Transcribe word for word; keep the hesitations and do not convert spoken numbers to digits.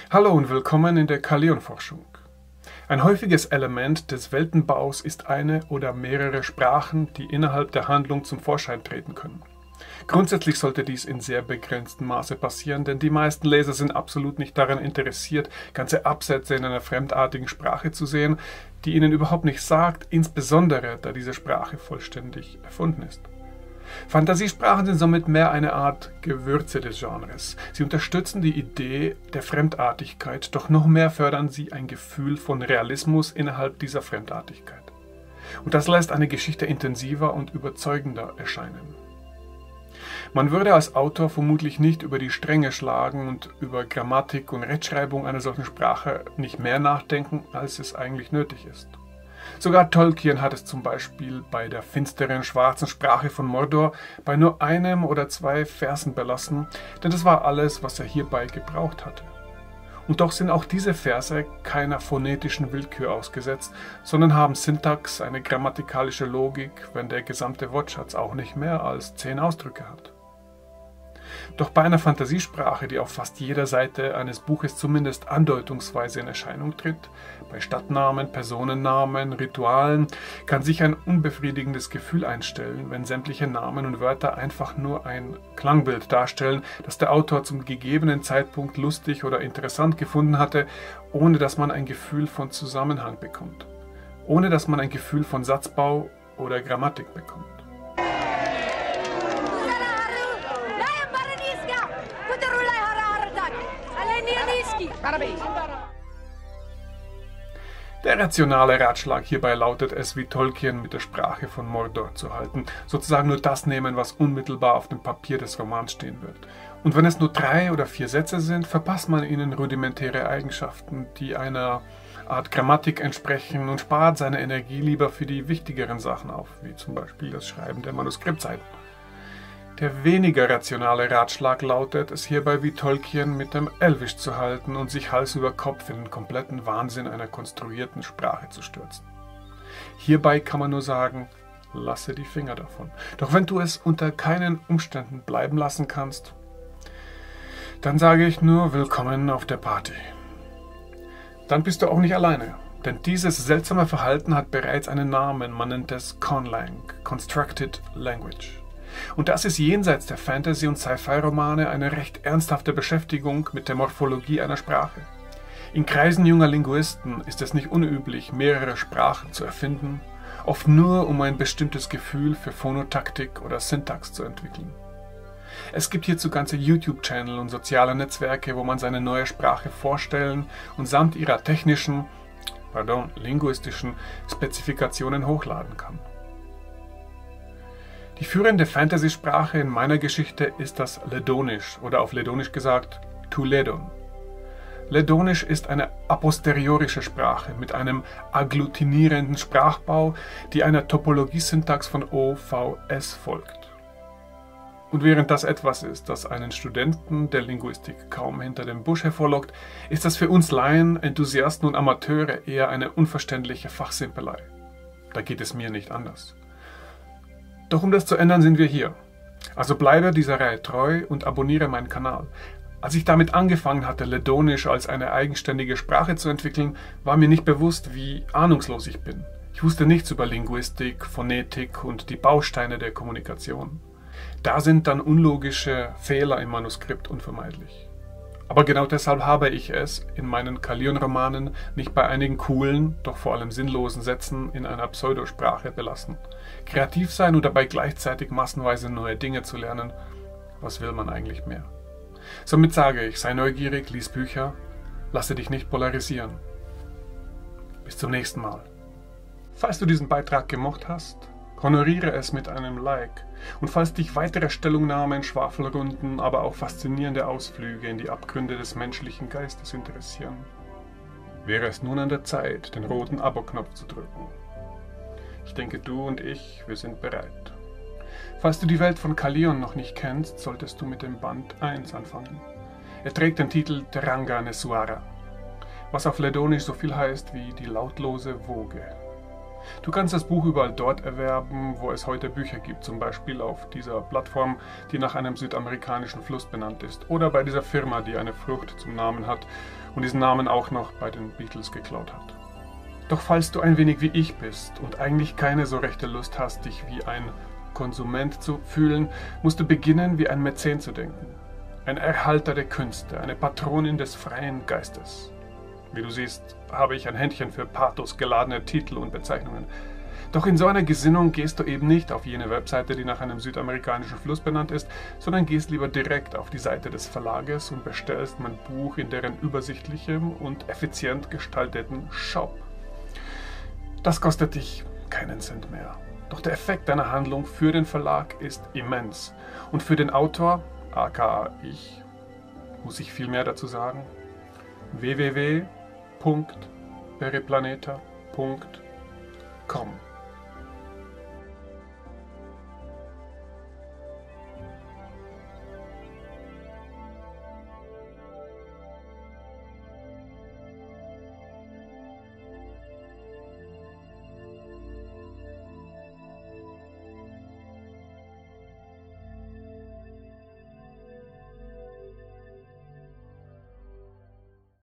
Hallo und willkommen in der Kalion-Forschung. Ein häufiges Element des Weltenbaus ist eine oder mehrere Sprachen, die innerhalb der Handlung zum Vorschein treten können. Grundsätzlich sollte dies in sehr begrenztem Maße passieren, denn die meisten Leser sind absolut nicht daran interessiert, ganze Absätze in einer fremdartigen Sprache zu sehen, die ihnen überhaupt nichts sagt, insbesondere da diese Sprache vollständig erfunden ist. Fantasiesprachen sind somit mehr eine Art Gewürze des Genres. Sie unterstützen die Idee der Fremdartigkeit, doch noch mehr fördern sie ein Gefühl von Realismus innerhalb dieser Fremdartigkeit. Und das lässt eine Geschichte intensiver und überzeugender erscheinen. Man würde als Autor vermutlich nicht über die Stränge schlagen und über Grammatik und Rechtschreibung einer solchen Sprache nicht mehr nachdenken, als es eigentlich nötig ist. Sogar Tolkien hat es zum Beispiel bei der finsteren, schwarzen Sprache von Mordor bei nur einem oder zwei Versen belassen, denn das war alles, was er hierbei gebraucht hatte. Und doch sind auch diese Verse keiner phonetischen Willkür ausgesetzt, sondern haben Syntax, eine grammatikalische Logik, wenn der gesamte Wortschatz auch nicht mehr als zehn Ausdrücke hat. Doch bei einer Fantasiesprache, die auf fast jeder Seite eines Buches zumindest andeutungsweise in Erscheinung tritt, bei Stadtnamen, Personennamen, Ritualen, kann sich ein unbefriedigendes Gefühl einstellen, wenn sämtliche Namen und Wörter einfach nur ein Klangbild darstellen, das der Autor zum gegebenen Zeitpunkt lustig oder interessant gefunden hatte, ohne dass man ein Gefühl von Zusammenhang bekommt, ohne dass man ein Gefühl von Satzbau oder Grammatik bekommt. Der rationale Ratschlag hierbei lautet es, wie Tolkien mit der Sprache von Mordor zu halten, sozusagen nur das nehmen, was unmittelbar auf dem Papier des Romans stehen wird. Und wenn es nur drei oder vier Sätze sind, verpasst man ihnen rudimentäre Eigenschaften, die einer Art Grammatik entsprechen, und spart seine Energie lieber für die wichtigeren Sachen auf, wie zum Beispiel das Schreiben der Manuskriptseiten. Der weniger rationale Ratschlag lautet, es hierbei wie Tolkien mit dem Elvisch zu halten und sich Hals über Kopf in den kompletten Wahnsinn einer konstruierten Sprache zu stürzen. Hierbei kann man nur sagen, lasse die Finger davon. Doch wenn du es unter keinen Umständen bleiben lassen kannst, dann sage ich nur willkommen auf der Party. Dann bist du auch nicht alleine, denn dieses seltsame Verhalten hat bereits einen Namen, man nennt es Conlang, Constructed Language. Und das ist jenseits der Fantasy- und Sci-Fi-Romane eine recht ernsthafte Beschäftigung mit der Morphologie einer Sprache. In Kreisen junger Linguisten ist es nicht unüblich, mehrere Sprachen zu erfinden, oft nur um ein bestimmtes Gefühl für Phonotaktik oder Syntax zu entwickeln. Es gibt hierzu ganze YouTube-Channel und soziale Netzwerke, wo man seine neue Sprache vorstellen und samt ihrer technischen, pardon, linguistischen Spezifikationen hochladen kann. Die führende Fantasy-Sprache in meiner Geschichte ist das Ledonisch oder auf Ledonisch gesagt Tuledon. Ledonisch ist eine aposteriorische Sprache mit einem agglutinierenden Sprachbau, die einer Topologie-Syntax von O V S folgt. Und während das etwas ist, das einen Studenten der Linguistik kaum hinter dem Busch hervorlockt, ist das für uns Laien, Enthusiasten und Amateure eher eine unverständliche Fachsimpelei. Da geht es mir nicht anders. Doch um das zu ändern, sind wir hier. Also bleibe dieser Reihe treu und abonniere meinen Kanal. Als ich damit angefangen hatte, Ledonisch als eine eigenständige Sprache zu entwickeln, war mir nicht bewusst, wie ahnungslos ich bin. Ich wusste nichts über Linguistik, Phonetik und die Bausteine der Kommunikation. Da sind dann unlogische Fehler im Manuskript unvermeidlich. Aber genau deshalb habe ich es in meinen Kalion-Romanen nicht bei einigen coolen, doch vor allem sinnlosen Sätzen in einer Pseudosprache belassen. Kreativ sein und dabei gleichzeitig massenweise neue Dinge zu lernen, was will man eigentlich mehr? Somit sage ich, sei neugierig, lies Bücher, lasse dich nicht polarisieren. Bis zum nächsten Mal. Falls du diesen Beitrag gemocht hast, honoriere es mit einem Like. Und falls dich weitere Stellungnahmen, Schwafelrunden, aber auch faszinierende Ausflüge in die Abgründe des menschlichen Geistes interessieren, wäre es nun an der Zeit, den roten Abo-Knopf zu drücken. Ich denke, du und ich, wir sind bereit. Falls du die Welt von Kalion noch nicht kennst, solltest du mit dem Band eins anfangen. Er trägt den Titel Teranga Nesuara, was auf Ledonisch so viel heißt wie die lautlose Woge. Du kannst das Buch überall dort erwerben, wo es heute Bücher gibt, zum Beispiel auf dieser Plattform, die nach einem südamerikanischen Fluss benannt ist, oder bei dieser Firma, die eine Frucht zum Namen hat und diesen Namen auch noch bei den Beatles geklaut hat. Doch falls du ein wenig wie ich bist und eigentlich keine so rechte Lust hast, dich wie ein Konsument zu fühlen, musst du beginnen, wie ein Mäzen zu denken. Ein Erhalter der Künste, eine Patronin des freien Geistes. Wie du siehst, habe ich ein Händchen für pathosgeladene Titel und Bezeichnungen. Doch in so einer Gesinnung gehst du eben nicht auf jene Webseite, die nach einem südamerikanischen Fluss benannt ist, sondern gehst lieber direkt auf die Seite des Verlages und bestellst mein Buch in deren übersichtlichem und effizient gestalteten Shop. Das kostet dich keinen Cent mehr. Doch der Effekt deiner Handlung für den Verlag ist immens. Und für den Autor, aka ich, muss ich viel mehr dazu sagen. w w w punkt periplaneta punkt com